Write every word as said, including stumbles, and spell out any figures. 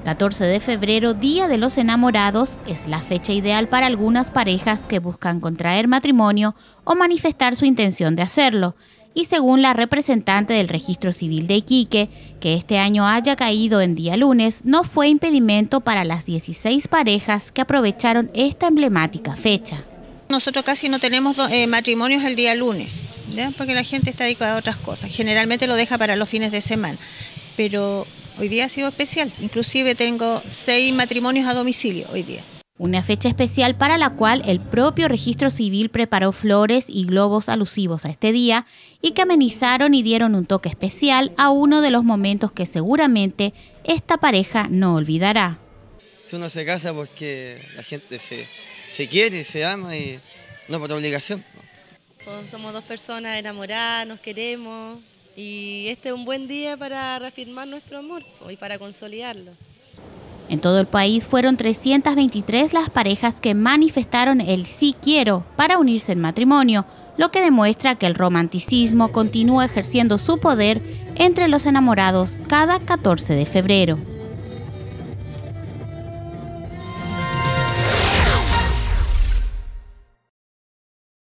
catorce de febrero, Día de los Enamorados, es la fecha ideal para algunas parejas que buscan contraer matrimonio o manifestar su intención de hacerlo. Y según la representante del Registro Civil de Iquique, que este año haya caído en día lunes no fue impedimento para las dieciséis parejas que aprovecharon esta emblemática fecha. Nosotros casi no tenemos eh, matrimonios el día lunes, ¿ya? Porque la gente está dedicada a otras cosas. Generalmente lo deja para los fines de semana, pero hoy día ha sido especial. Inclusive tengo seis matrimonios a domicilio hoy día. Una fecha especial para la cual el propio Registro Civil preparó flores y globos alusivos a este día y que amenizaron y dieron un toque especial a uno de los momentos que seguramente esta pareja no olvidará. Si uno se casa porque la gente se, se quiere, se ama y no por obligación. Pues somos dos personas enamoradas, nos queremos y este es un buen día para reafirmar nuestro amor y para consolidarlo. En todo el país fueron trescientas veintitrés las parejas que manifestaron el sí quiero para unirse en matrimonio, lo que demuestra que el romanticismo continúa ejerciendo su poder entre los enamorados cada catorce de febrero.